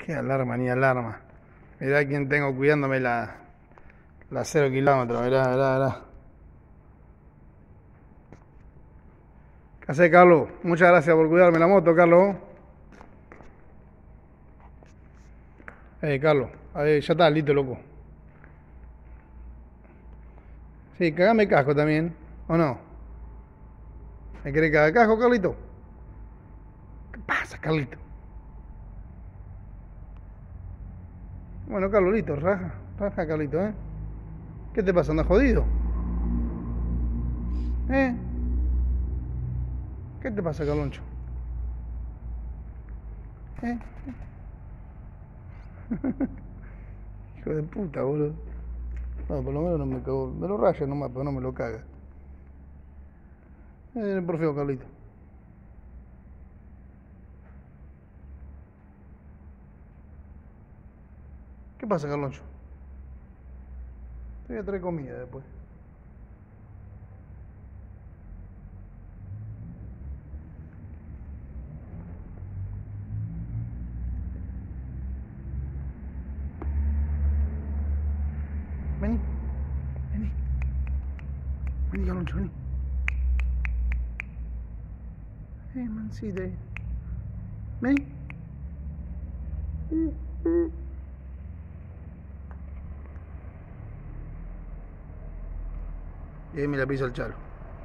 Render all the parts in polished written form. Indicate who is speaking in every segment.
Speaker 1: Qué alarma, ni alarma. Mirá quién tengo cuidándome la 0 kilómetros. Mirá. ¿Qué haces, Carlos? Muchas gracias por cuidarme la moto, Carlos. Carlos, ya está, listo, loco. Sí, cagame el casco también, ¿o no? ¿Me querés cagar el casco, Carlito? ¿Qué pasa, Carlito? Bueno, Carlos, listo, raja, Carlito, ¿eh? ¿Qué te pasa? ¿Andas jodido? ¿Qué te pasa, Carloncho? Hijo de puta, boludo. No, por lo menos no me cago. Me lo raya nomás, pero no me lo caga. Por feo, Carlito. ¿Qué pasa, Carloncho? Te voy a traer comida después. Vení. Vení, Carloncho, vení. Mancita. Vení. Y ahí me la pisa el chalo.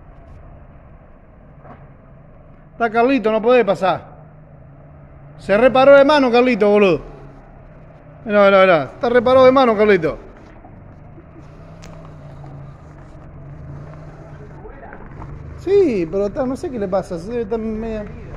Speaker 1: Está Carlito, no podés pasar. Se reparó de mano, Carlito, boludo. Mirá. Está reparado de mano, Carlito. Sí, pero no sé qué le pasa. Se debe estar media...